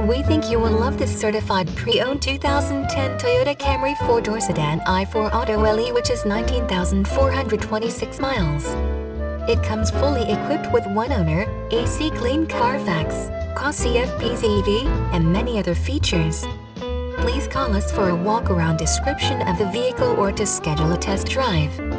We think you will love this certified pre-owned 2010 Toyota Camry 4-door sedan i4 Auto LE, which is 19,426 miles. It comes fully equipped with one owner, AC Clean Carfax, COS CFPZEV, and many other features. Please call us for a walk-around description of the vehicle or to schedule a test drive.